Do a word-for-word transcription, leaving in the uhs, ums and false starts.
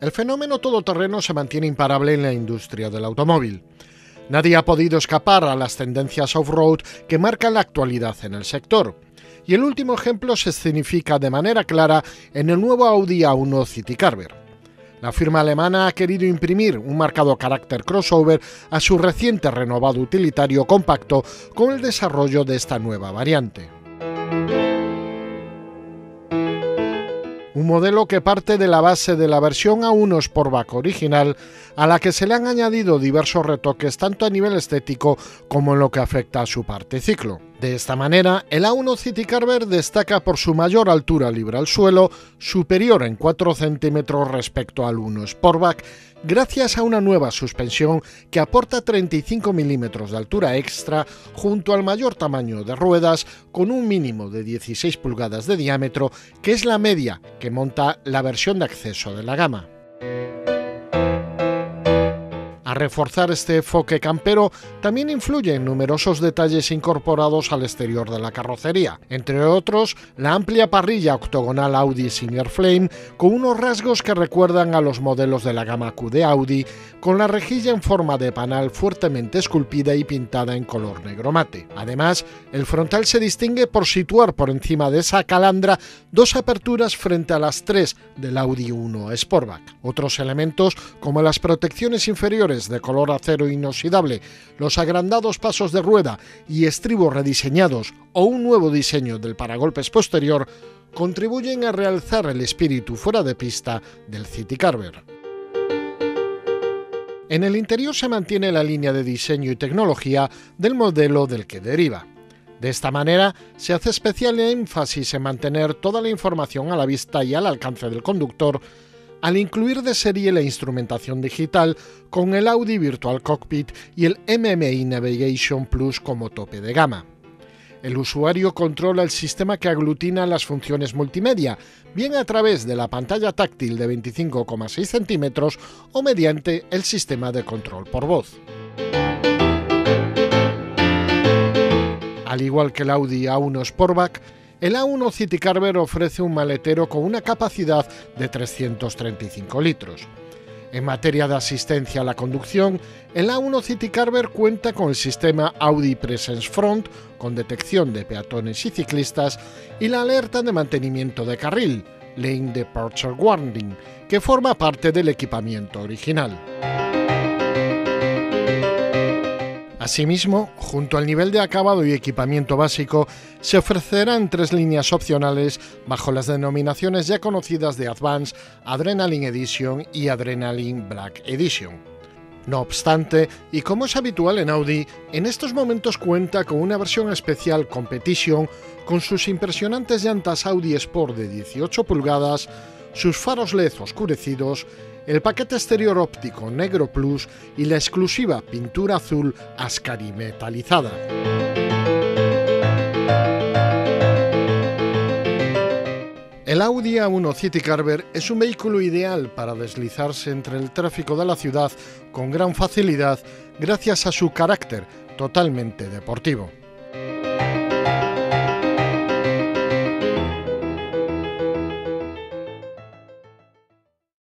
El fenómeno todoterreno se mantiene imparable en la industria del automóvil. Nadie ha podido escapar a las tendencias off-road que marcan la actualidad en el sector. Y el último ejemplo se escenifica de manera clara en el nuevo Audi A uno Citycarver. La firma alemana ha querido imprimir un marcado carácter crossover a su reciente renovado utilitario compacto con el desarrollo de esta nueva variante. Un modelo que parte de la base de la versión A uno Sportback original, a la que se le han añadido diversos retoques tanto a nivel estético como en lo que afecta a su parte ciclo. De esta manera, el A uno Citycarver destaca por su mayor altura libre al suelo, superior en cuatro centímetros respecto al uno Sportback, gracias a una nueva suspensión que aporta treinta y cinco milímetros de altura extra junto al mayor tamaño de ruedas con un mínimo de dieciséis pulgadas de diámetro, que es la media que monta la versión de acceso de la gama. A reforzar este enfoque campero también influyen numerosos detalles incorporados al exterior de la carrocería, entre otros la amplia parrilla octogonal Audi Silver Flame con unos rasgos que recuerdan a los modelos de la gama Q de Audi, con la rejilla en forma de panal fuertemente esculpida y pintada en color negro mate. Además, el frontal se distingue por situar por encima de esa calandra dos aperturas frente a las tres del Audi uno Sportback. Otros elementos, como las protecciones inferiores de color acero inoxidable, los agrandados pasos de rueda y estribos rediseñados o un nuevo diseño del paragolpes posterior, contribuyen a realzar el espíritu fuera de pista del Citycarver. En el interior se mantiene la línea de diseño y tecnología del modelo del que deriva. De esta manera, se hace especial énfasis en mantener toda la información a la vista y al alcance del conductor, al incluir de serie la instrumentación digital con el Audi Virtual Cockpit y el M M I Navigation Plus como tope de gama. El usuario controla el sistema que aglutina las funciones multimedia, bien a través de la pantalla táctil de veinticinco coma seis centímetros o mediante el sistema de control por voz. Al igual que el Audi A uno Sportback, el A uno Citycarver ofrece un maletero con una capacidad de trescientos treinta y cinco litros. En materia de asistencia a la conducción, el A uno Citycarver cuenta con el sistema Audi Presence Front, con detección de peatones y ciclistas, y la alerta de mantenimiento de carril, Lane Departure Warning, que forma parte del equipamiento original. Asimismo, junto al nivel de acabado y equipamiento básico, se ofrecerán tres líneas opcionales bajo las denominaciones ya conocidas de Advance, Adrenaline Edition y Adrenaline Black Edition. No obstante, y como es habitual en Audi, en estos momentos cuenta con una versión especial Competition con sus impresionantes llantas Audi Sport de dieciocho pulgadas, sus faros L E D oscurecidos, el paquete exterior óptico Negro Plus y la exclusiva pintura azul Ascari metalizada. El Audi A uno Citycarver es un vehículo ideal para deslizarse entre el tráfico de la ciudad con gran facilidad gracias a su carácter totalmente deportivo.